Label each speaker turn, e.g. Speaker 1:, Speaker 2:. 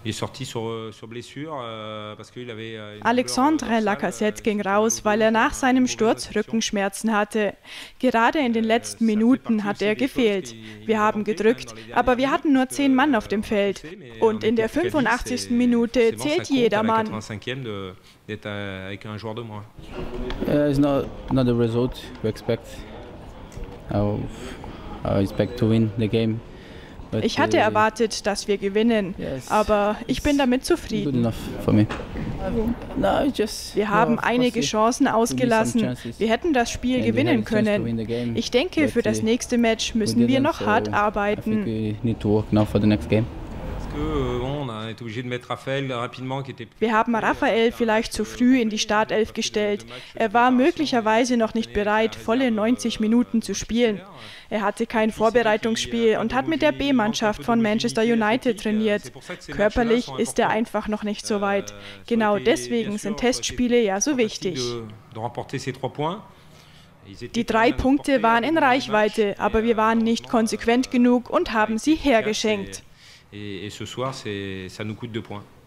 Speaker 1: Alexandre Lacazette ging raus, weil er nach seinem Sturz Rückenschmerzen hatte. Gerade in den letzten Minuten hat er gefehlt. Wir haben gedrückt, aber wir hatten nur 10 Mann auf dem Feld. Und in der 85. Minute zählt jeder Mann.
Speaker 2: It's not the result we expect. I expect to win the game.
Speaker 1: Ich hatte erwartet, dass wir gewinnen, aber ich bin damit zufrieden. Wir haben einige Chancen ausgelassen. Wir hätten das Spiel gewinnen können. Ich denke, für das nächste Match müssen wir noch hart arbeiten. Wir haben Raphael vielleicht zu früh in die Startelf gestellt. Er war möglicherweise noch nicht bereit, volle 90 Minuten zu spielen. Er hatte kein Vorbereitungsspiel und hat mit der B-Mannschaft von Manchester United trainiert. Körperlich ist er einfach noch nicht so weit. Genau deswegen sind Testspiele ja so wichtig. Die 3 Punkte waren in Reichweite, aber wir waren nicht konsequent genug und haben sie hergeschenkt.
Speaker 3: Et ce soir, ça nous coûte 2 points.